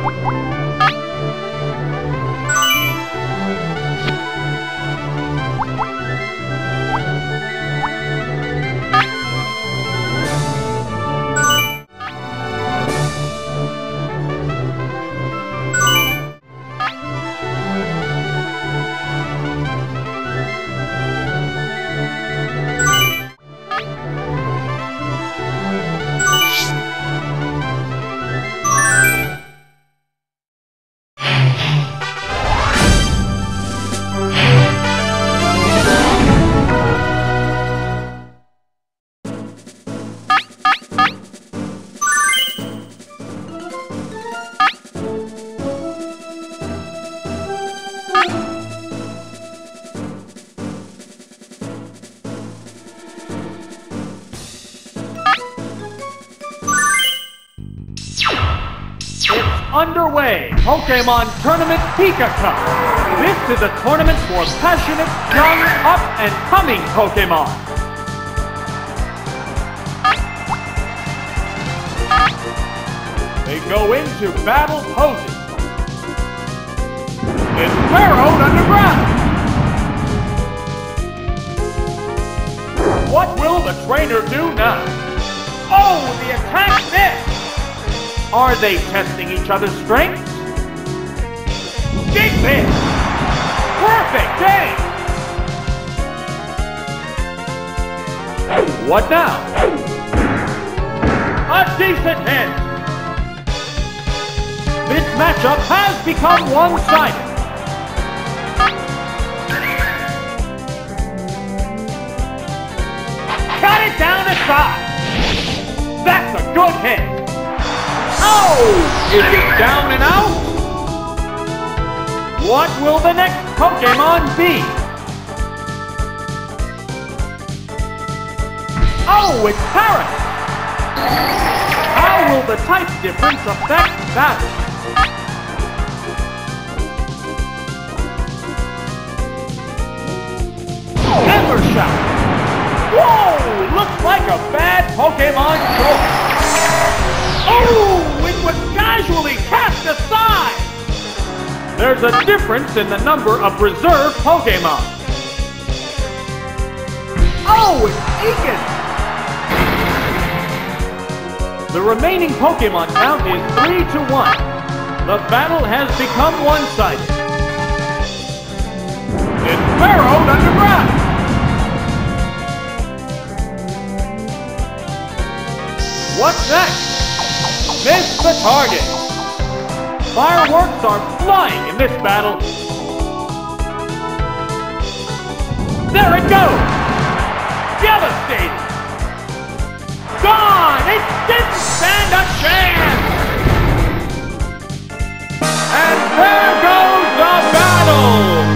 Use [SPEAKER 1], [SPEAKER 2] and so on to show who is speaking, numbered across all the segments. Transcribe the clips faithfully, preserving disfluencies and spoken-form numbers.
[SPEAKER 1] Underway, Pokémon Tournament Pika Cup. This is a tournament for passionate, young, up-and-coming Pokémon. They go into battle poses. It's burrowed underground. What will the trainer do now? Oh, the attack missed! Are they testing each other's strength? Big hit! Perfect game! What now? A decent hit! This matchup has become one-sided. Cut it down aside! That's a good hit! Oh! Is it down and out? What will the next Pokémon be? Oh, it's Paris! How will the type difference affect that? Evershout! Whoa! Looks like a bad Pokémon choice! Oh! It was casually cast aside! There's a difference in the number of reserve Pokémon. Oh, it's Egan! The remaining Pokémon count is three to one. The battle has become one-sided. It's burrowed underground. What's next? Miss the target! Fireworks are flying in this battle! There it goes! Devastating! Gone! It didn't stand a chance! And there goes the battle!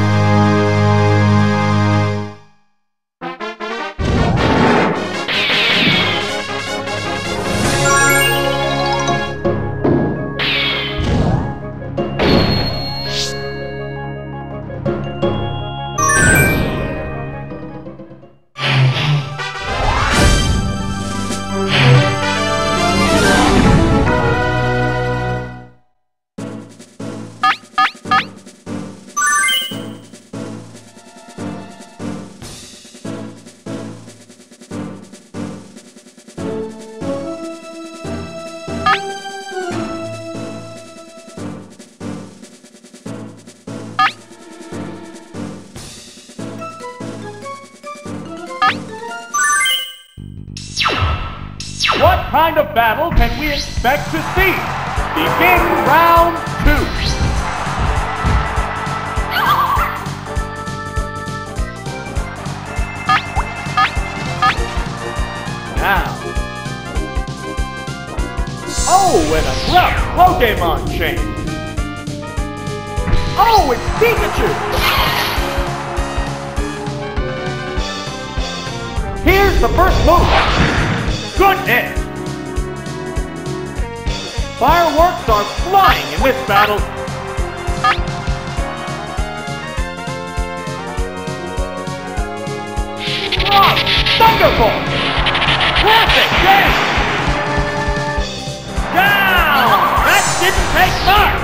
[SPEAKER 1] What kind of battle can we expect to see? Begin round two. Now. Oh, an abrupt Pokémon change. Oh, it's Pikachu! Here's the first move. Good hit! Fireworks are flying in this battle. Oh, Thunderbolt! Perfect game! Down! That didn't take much!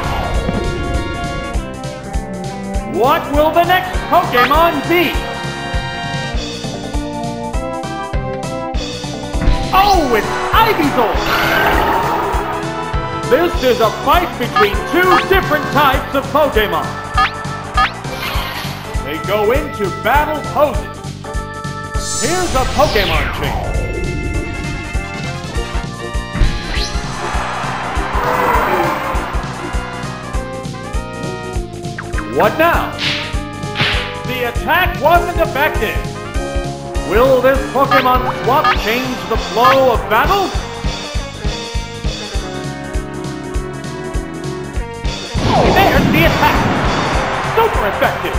[SPEAKER 1] What will the next Pokémon be? Oh, it's Ivysaur! This is a fight between two different types of Pokémon. They go into battle poses. Here's a Pokémon change. What now? The attack wasn't effective. Will this Pokémon swap change the flow of battle? There's the attack! Super effective!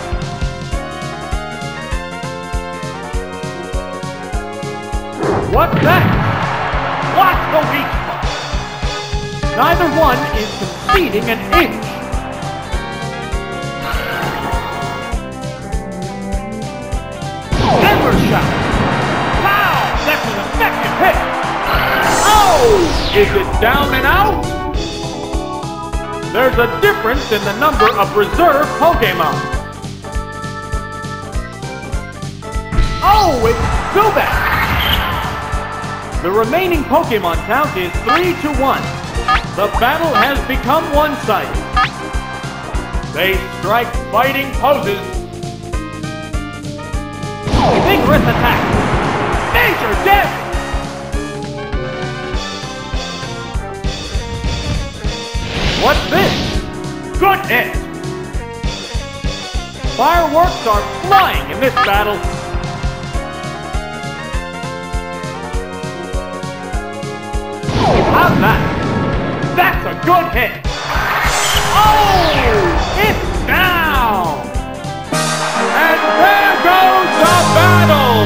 [SPEAKER 1] What's that? Watch the weak spot! Neither one is conceding an inch. Never shot! Wow! That's an effective hit! Oh! Is it down and out? There's a difference in the number of reserve Pokémon. Oh, it's Zubat! The remaining Pokémon count is three to one. The battle has become one-sided. They strike fighting poses. Vigorous attack! Major damage! What's this? Good hit! Fireworks are flying in this battle. How's that? That's a good hit! Oh! It's down! And there goes the battle!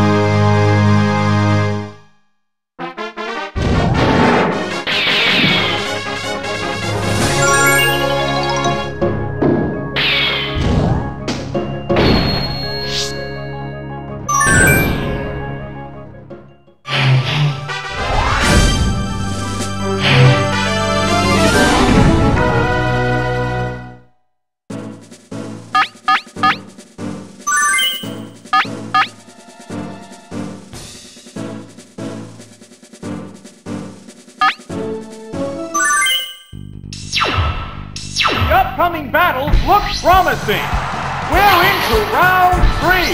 [SPEAKER 1] Upcoming battles look promising. We're into round three.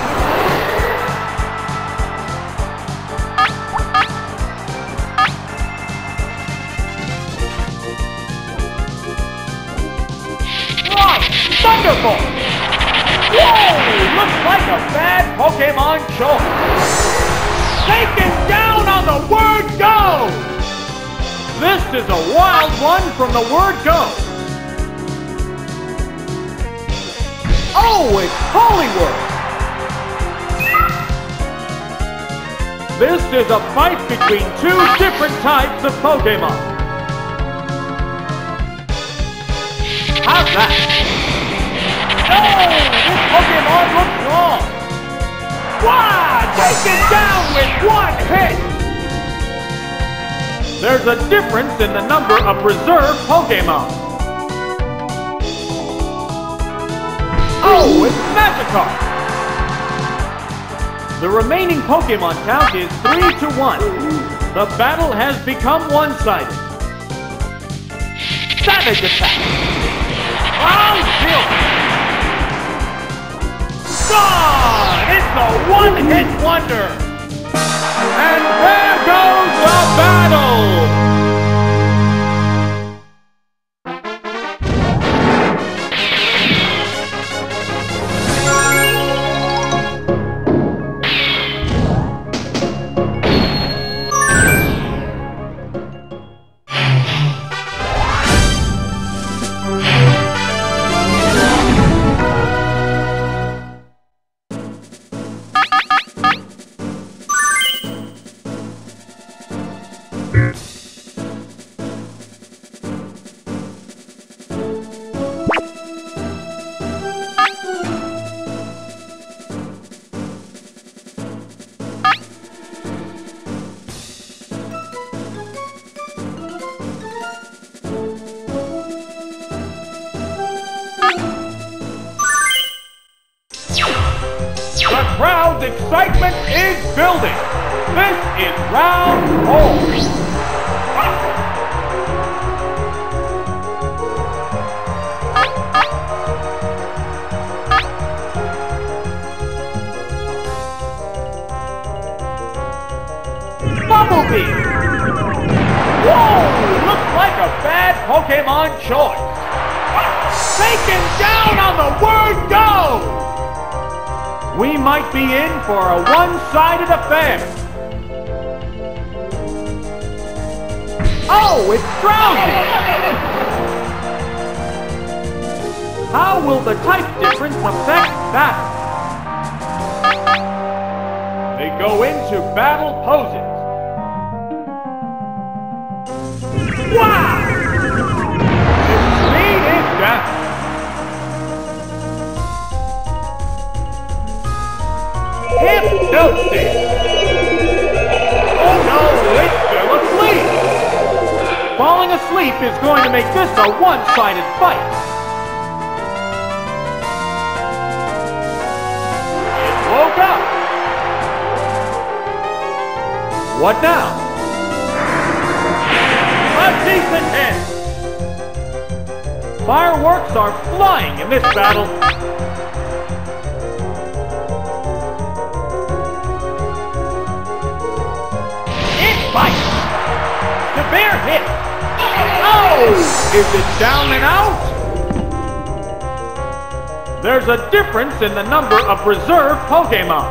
[SPEAKER 1] Wow! Thunderbolt! Whoa! Looks like a bad Pokémon choice. Taken down on the word go! This is a wild one from the word go. Oh, it's Hollywood! This is a fight between two different types of Pokémon. How's that? Oh, this Pokémon looks wrong. Wow, taken down with one hit! There's a difference in the number of reserve Pokémon. Oh, it's Magikarp! The remaining Pokémon count is three to one. The battle has become one-sided. Savage attack! Oh, shield! Gone! It's a one-hit wonder! And there goes the battle! excitement is building. This is round four. Bumblebee! Whoa! Looks like a bad Pokémon choice. Taken down on the word go! We might be in for a one-sided affair. Oh, it's drowning! How will the type difference affect that? They go into battle poses. Wow! Its speed is down. Hypnosis! Oh no, it's still asleep! Falling asleep is going to make this a one-sided fight. It woke up. What now? A decent hit! Fireworks are flying in this battle. It bites! Severe hit! Oh! Is it down and out? There's a difference in the number of reserve Pokémon.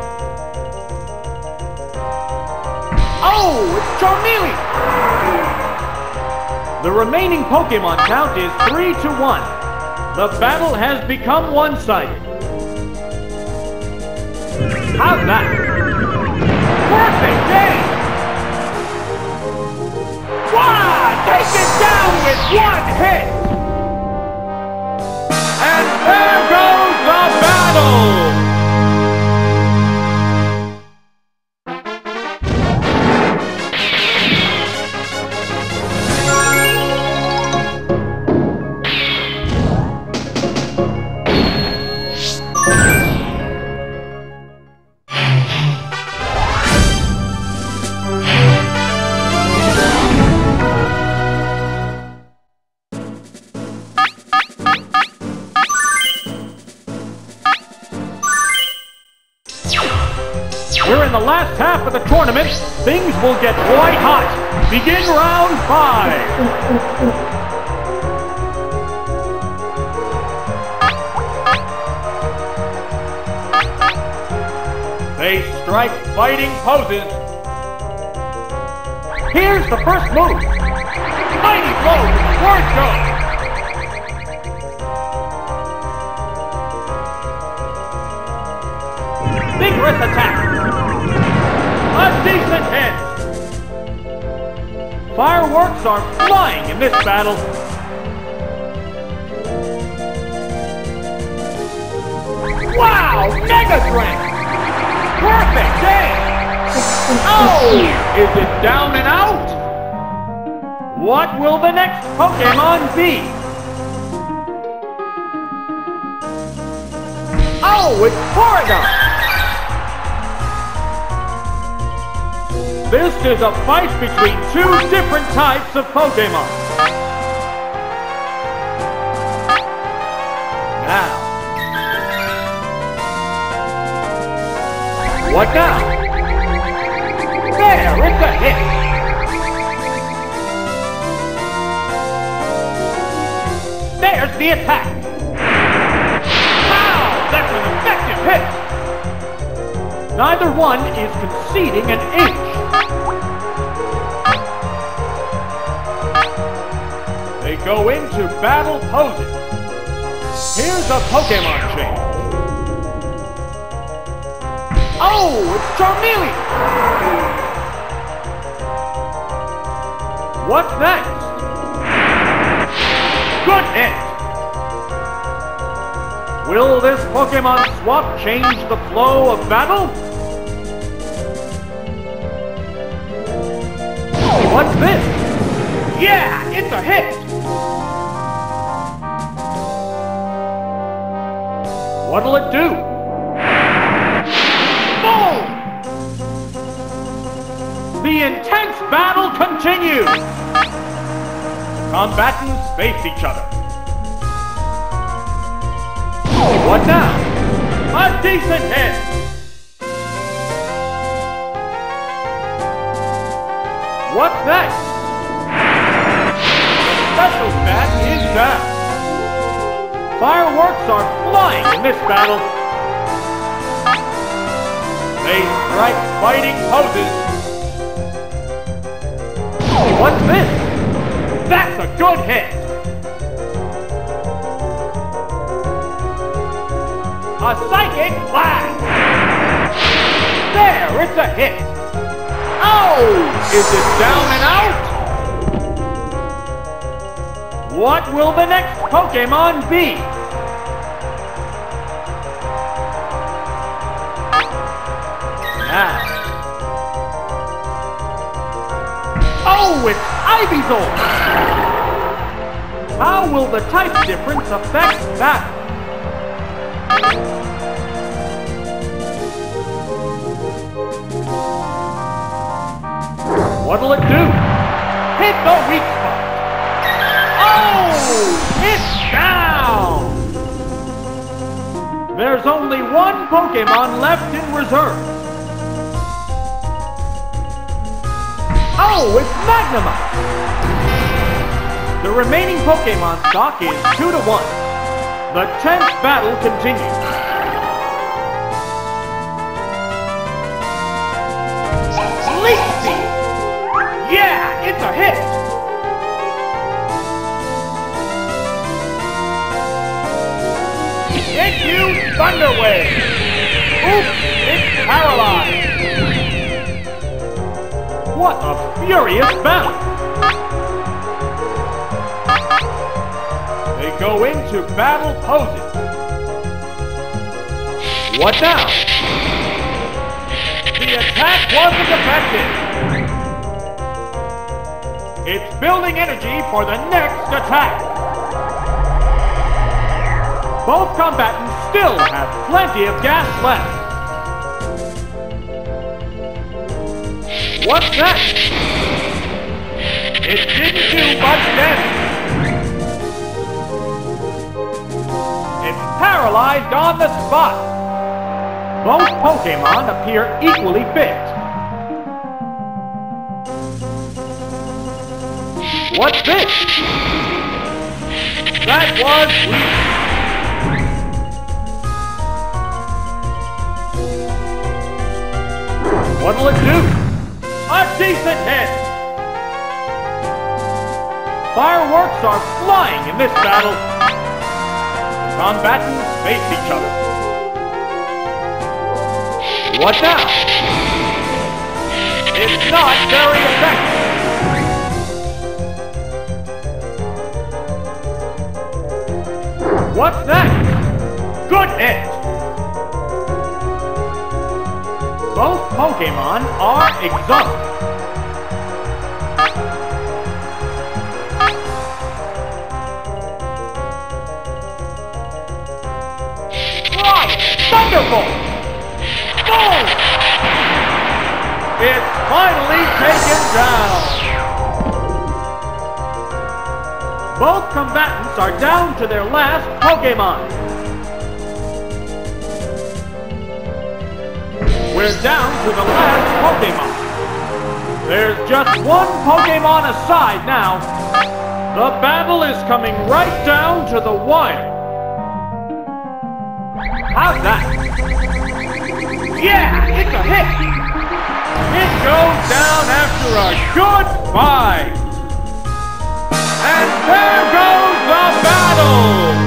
[SPEAKER 1] Oh! It's Charmeleon! The remaining Pokémon count is three to one. The battle has become one-sided. How's that? Perfect game! Wow! Take it down with one hit! And there goes the battle! We're in the last half of the tournament. Things will get white hot. Begin round five. They strike fighting poses. Here's the first move. Mighty blow to the word go. Vigorous attack. A decent hit! Fireworks are flying in this battle. Wow! Mega Strength! Perfect game! Oh! Is it down and out? What will the next Pokémon be? Oh, it's Porygon! This is a fight between two different types of Pokémon. Now. What now? There, it's a hit. There's the attack. Wow, that's an effective hit. Neither one is conceding an inch. They go into battle poses. Here's a Pokémon change. Oh, it's Charmeleon! What's next? Good hit! Will this Pokémon swap change the flow of battle? What's this? Yeah, it's a hit! What'll it do? intense battle continues! Combatants face each other. What now? A decent hit! What's next? The special bat is down. Fireworks are flying in this battle. They strike fighting poses. What's this? That's a good hit! A psychic blast! There, it's a hit! Oh! Is it down and out? What will the next Pokémon be? Now. Oh, it's Ivysaur! How will the type difference affect that? What'll it do? Hit the weak spot! Oh! It's down! There's only one Pokémon left in reserve. Oh, it's Magnemite! The remaining Pokémon stock is two to one. The tenth battle continues. Leaf Seed! Yeah, it's a hit! It used Thunder Wave! Oops, it's paralyzed! What a furious battle! They go into battle poses. What now? The attack wasn't effective! It's building energy for the next attack! Both combatants still have plenty of gas left. What's next? It didn't do much damage. It's paralyzed on the spot. Both Pokémon appear equally fit. What's this? That was weak. What'll it do? A decent hit! Fireworks are flying in this battle. The combatants face each other. What now? It's not very effective. What's next? Good hit! Both Pokémon are exhausted. Right! Thunderbolt! Boom! It's finally taken down! Both combatants are down to their last Pokémon. We're down to the last Pokémon. There's just one Pokémon aside now. The battle is coming right down to the wire. How's that? Yeah, it's a hit. It goes down after a good fight. And there goes the battle.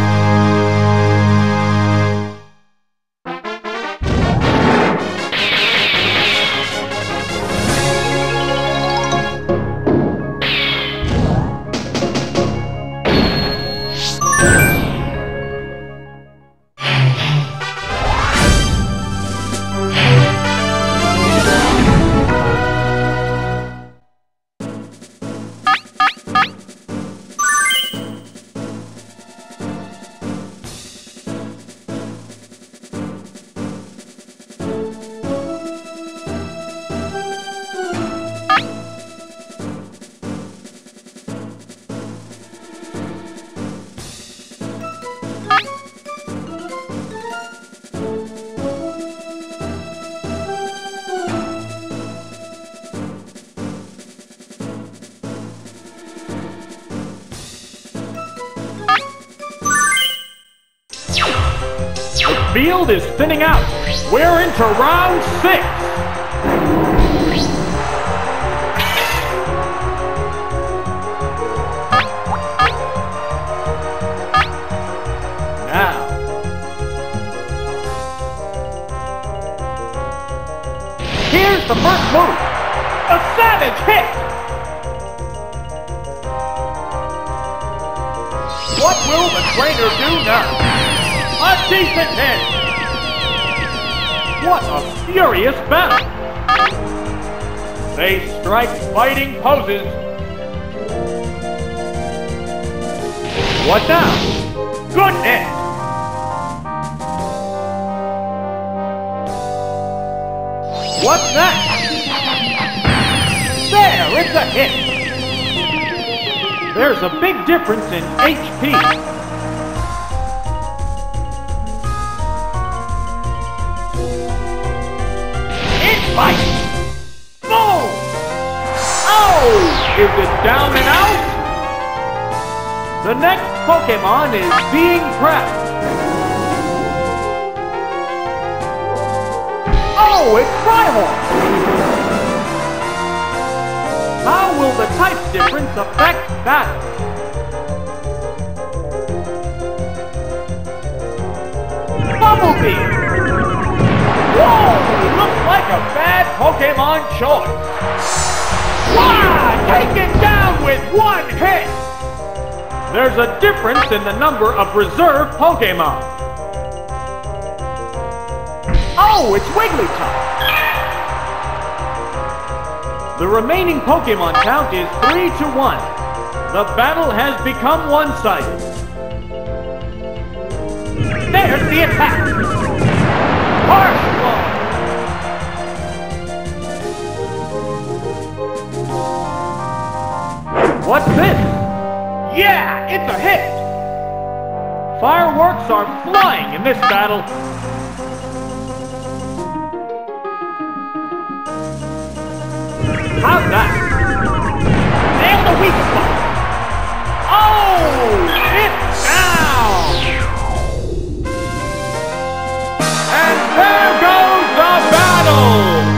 [SPEAKER 1] field is thinning out. We're into round six. Now, here's the first move. A savage hit. What will the trainer do now? A decent hit! What a furious battle! They strike fighting poses. What now? Good hit! What's next? There, it's a hit! There's a big difference in H P. Fight! Boom! Oh! Is it down and out? The next Pokémon is being prepped. Oh, it's Rhyhorn! How will the type difference affect battle? Bumblebee! Whoa! Looks like a bad Pokémon choice. Wow! Taken down with one hit! There's a difference in the number of reserve Pokémon. Oh, it's Wigglytuff! The remaining Pokémon count is three to one. The battle has become one-sided. There's the attack! Harsh blow! What's this? Yeah, it's a hit! Fireworks are flying in this battle. How's that? Nail the weak spot! Oh! It's down! And there goes the battle!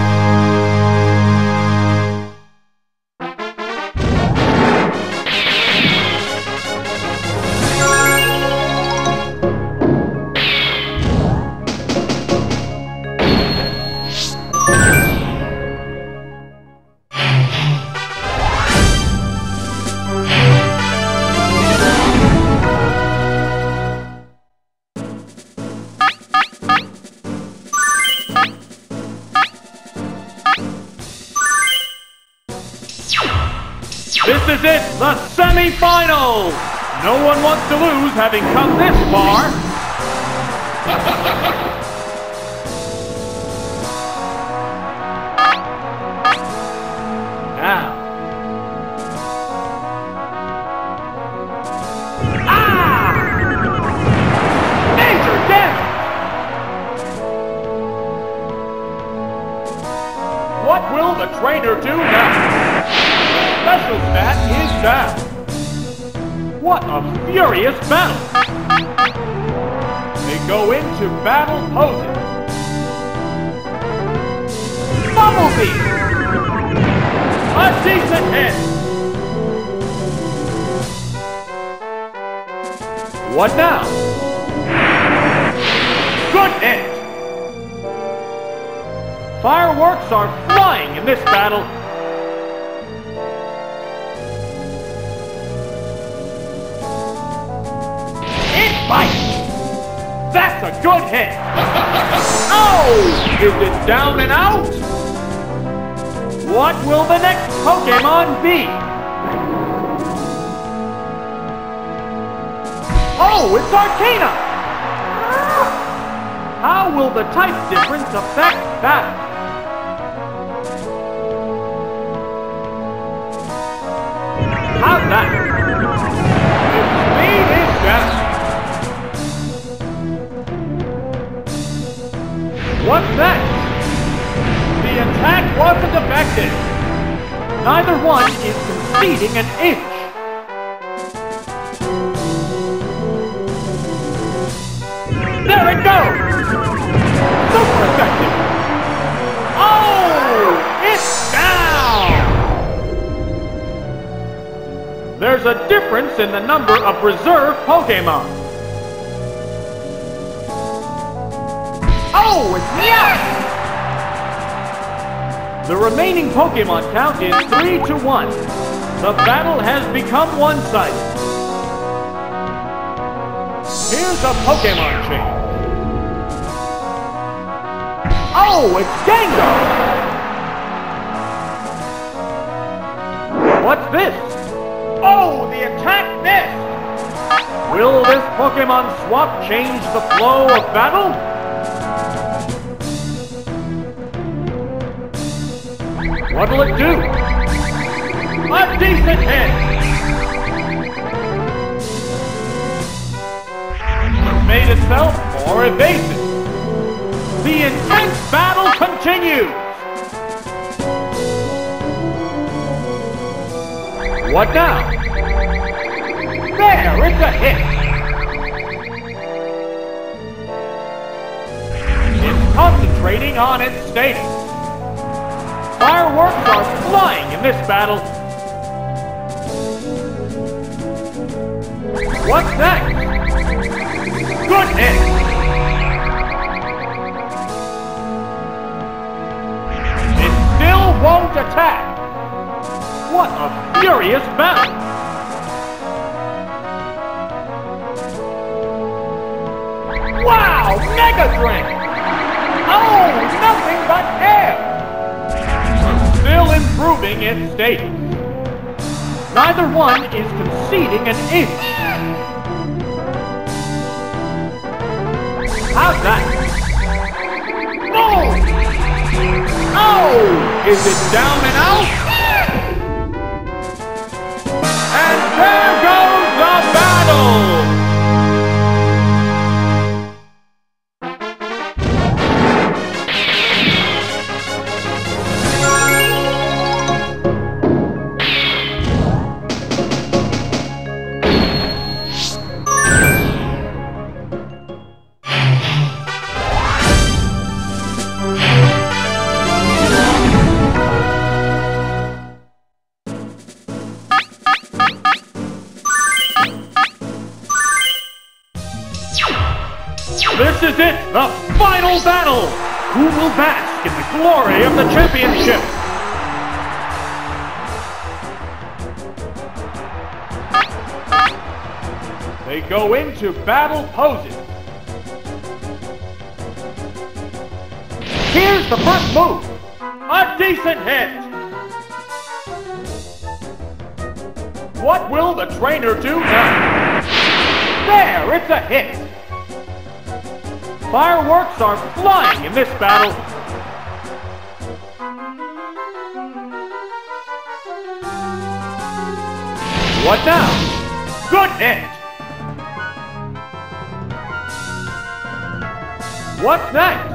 [SPEAKER 1] This is it, the semi-finals! No one wants to lose having come this far. Now. Ah! Major damage! What will the trainer do now? Special stat is down. What a furious battle! They go into battle poses. Bumblebee! A decent hit! What now? Good hit! Fireworks are flying in this battle. That's a good hit! Oh! Is it down and out? What will the next Pokémon be? Oh, it's Arcana! How will the type difference affect battle? How's that? Its speed is down. What's next? The attack wasn't effective. Neither one is conceding an inch. There it goes! there's a difference in the number of reserve Pokémon. Oh, it's Meowth! The remaining Pokémon count is three to one. The battle has become one-sided. Here's a Pokémon change. Oh, it's Gengar! What's this? Oh, the attack missed! Will this Pokémon swap change the flow of battle? What'll it do? A decent hit! It made itself more evasive. The intense battle continues! What now? There, it's a hit! It's concentrating on its status. Fireworks are flying in this battle. What's next? Good hit! It still won't attack. What a furious battle! Wow! Mega Drain! Oh, nothing but air! Still improving its state. Neither one is conceding an inch. How's that? Oh! Oh! Is it down and out? And there goes the battle! This is it, the final battle! Who will bask in the glory of the championship? They go into battle poses. Here's the first move. A decent hit. What will the trainer do now? There, it's a hit. Fireworks are flying in this battle. What now? Good hit. What's next?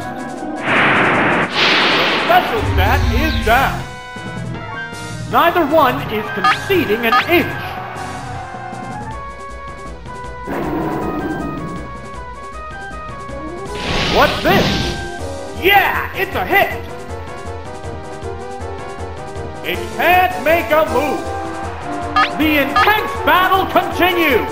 [SPEAKER 1] The special stat is down. Neither one is conceding an inch. What's this? Yeah, it's a hit! It can't make a move. The intense battle continues.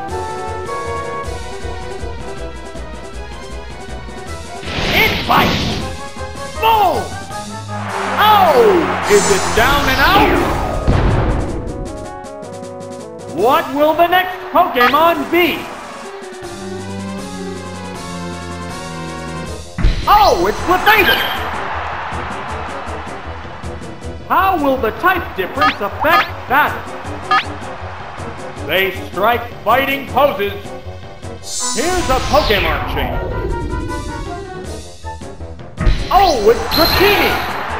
[SPEAKER 1] It bites. Boom! Oh! Is it down and out? What will the next Pokémon be? Oh, it's Clefairy! How will the type difference affect that? They strike fighting poses. Here's a Pokémon change. Oh, it's Dratini!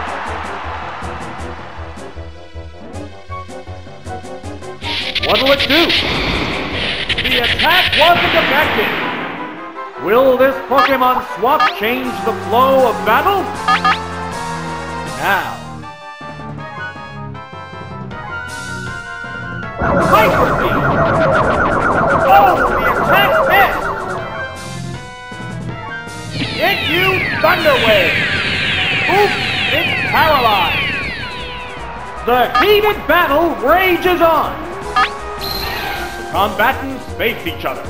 [SPEAKER 1] What'll it do? The attack wasn't effective. Will this Pokémon swap change the flow of battle? Now. Hyper Beam! Oh, the attack missed! It used Thunder Wave! Oops, it's paralyzed! The heated battle rages on! combatants face each other.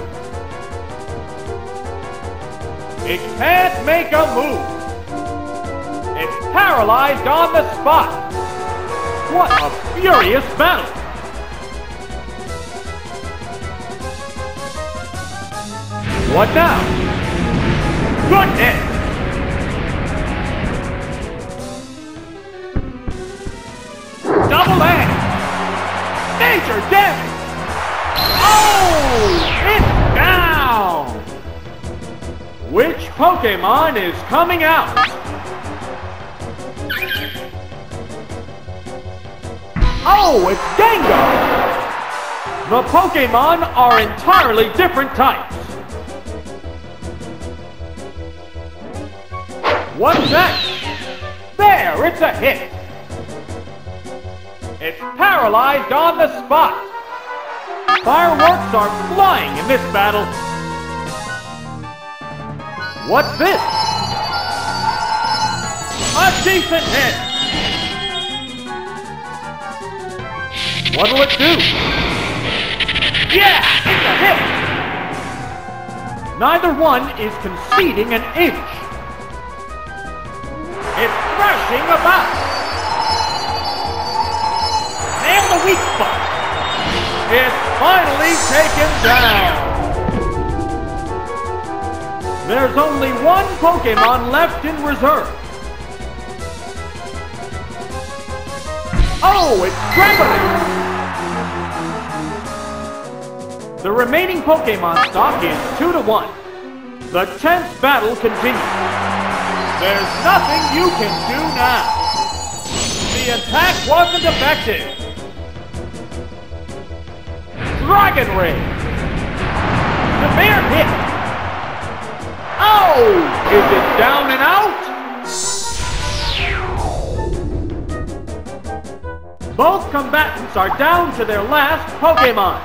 [SPEAKER 1] It can't make a move. It's paralyzed on the spot. What a furious battle! What now? Goodness! Double edge! Major damage! Oh! It's down! Which Pokémon is coming out? Oh, it's Gengar! The Pokémon are entirely different types. What's next? There, it's a hit. It's paralyzed on the spot. Fireworks are flying in this battle. What's this? A decent hit. What'll it do? Yeah, it's a hit. Neither one is conceding an inch. It's thrashing about. Nail the weak spot. It's finally taken down. There's only one Pokémon left in reserve. Oh, it's Dragonite! The remaining Pokémon stock is two to one. The tense battle continues. There's nothing you can do now. The attack wasn't effective. Dragon Ray. Severe hit. Oh! Is it down and out? Both combatants are down to their last Pokémon.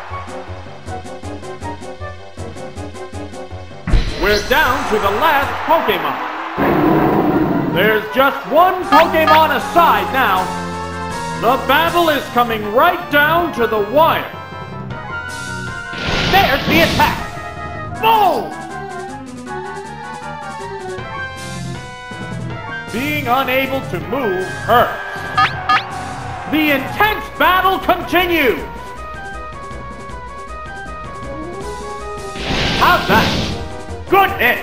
[SPEAKER 1] We're down to the last Pokémon. There's just one Pokémon aside now. The battle is coming right down to the wire. There's the attack. Boom! Being unable to move hurts. The intense battle continues. How's that? Good hit.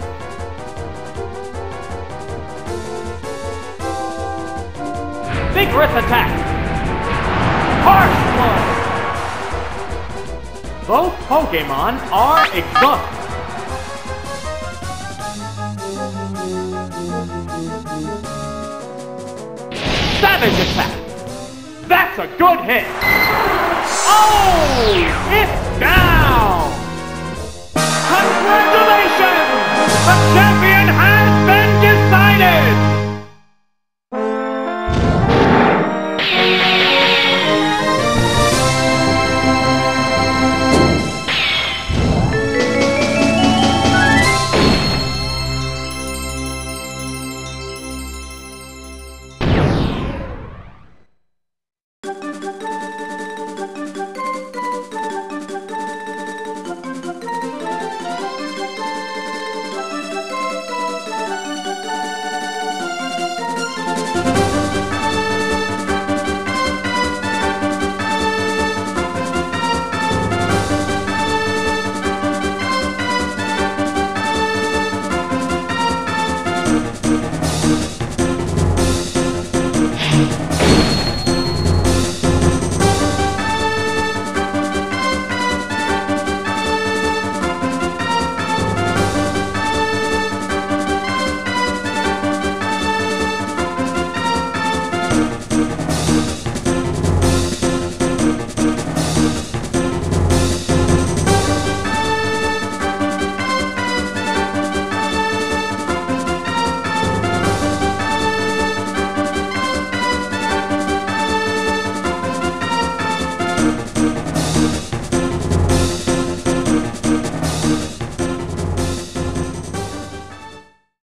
[SPEAKER 1] Vigorous attack. Harsh blow. Both Pokémon are exhausted. Savage attack. That's a good hit. Oh! It